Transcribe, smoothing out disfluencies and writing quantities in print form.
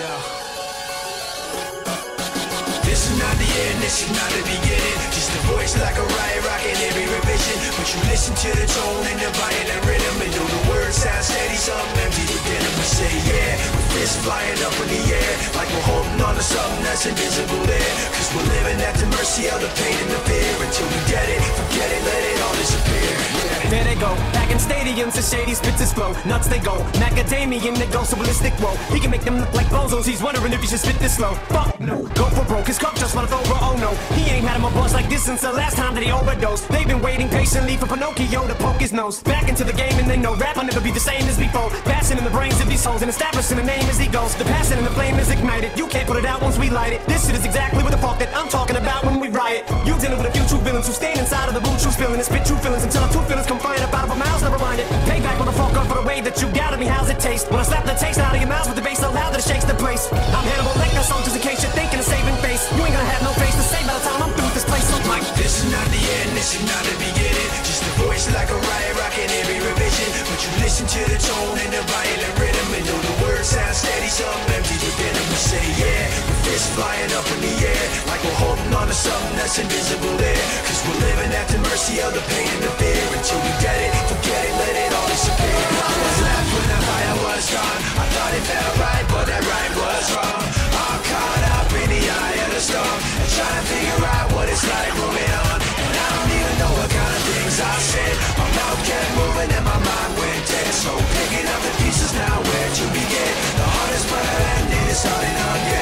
This is not the end, this is not the beginning. Just a voice like a riot rocking every revision. But you listen to the tone and the violent rhythm, and though the words sound steady, something empty within them. We say yeah, with fists flying up in the air, like we're holding on to something that's invisible there. Cause we're living at the mercy of the pain and the fear. Until we get it, forget it, let it all disappear. There they go, back in stadiums, the shady spits his flow. Nuts they go, macadamian they go so ballistic, whoa. He can make them look like bozos, he's wondering if he should spit this slow. Fuck no, go for broke, his cup just runneth over, oh no. He ain't had him a buzz like this since the last time that he overdosed. They've been waiting patiently for Pinocchio to poke his nose back into the game, and they know rap will never be the same as before. Passing in the brains of these souls and establishing a name as he goes. The passion and the flame is ignited, you can't put it out once we light it. This shit is exactly what the fuck that I'm talking about when we riot. You dealing with a few true villains who stand inside of the blue true feeling and spit true feelings until our true feelings come flying up out of our mouths, never mind it. Payback motherfucker for the way that you got me, how's it taste? When I slap the taste out of your mouth with the bass so loud that it shakes the place. I'm Hannibal Lecter, so just in case you're thinking of saving face, you ain't gonna have no face to say by the time I'm through with this place. So like, this is not the end, this is not the beginning. Just a voice like a riot rocking every revision. But you listen to the tone and the violent rhythm, and though the words sound steady, something empty within them. We say yeah, with fists flying up in the air, like we're holding on to something that's invisible there. Cause we're living at the mercy of the pain and the fear. Until we get it, forget it, let it all disappear. I was left when the fire was gone. I thought it felt right, but that right was wrong. All caught up in the eye of the storm, and trying to figure out what it's like moving on. And I don't even know what kind of things I said. My mouth kept moving and my mind went dead. So picking up the pieces now, where to begin? The hardest part of ending is starting again.